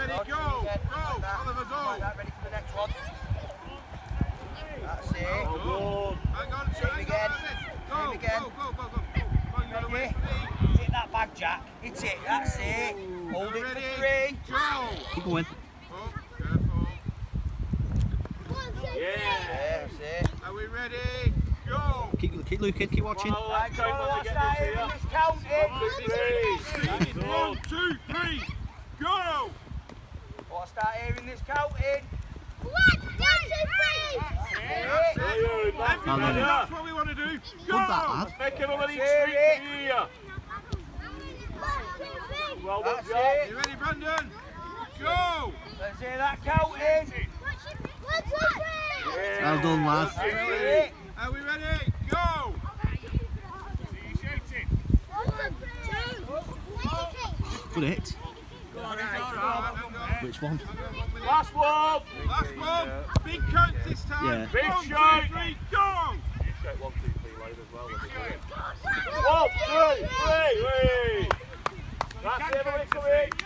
ready, go! Go! Oliver, go! Ready for the next one. That's it. Hang on, Same again. Go, again. Go! Come on, you gotta wait for me. Hit that bag, Jack. Hit it, that's it. Hold it Ready? for 3. Go! Keep going. Oh, careful. Yeah, that's it. Are we ready? Go! Keep looking, keep watching. Right, go, let's start here in this counting. 1, 2, 3, go! Let's start here in this counting. 1, 2, 3. That's what we want to do. Go! Make everybody street here. Well done, That's You ready, Brandon? Go! Let's hear that counting. 1, 2, 3. Well done, lads. That's it. Are we ready? Go! Good hit. Which one? Last one. Last one. Big count this time. Yeah. Big 1, 2, shot. 3, go! Shake 1, 2, 3 loud as well. 1, 2, 3. That's it, everybody come in.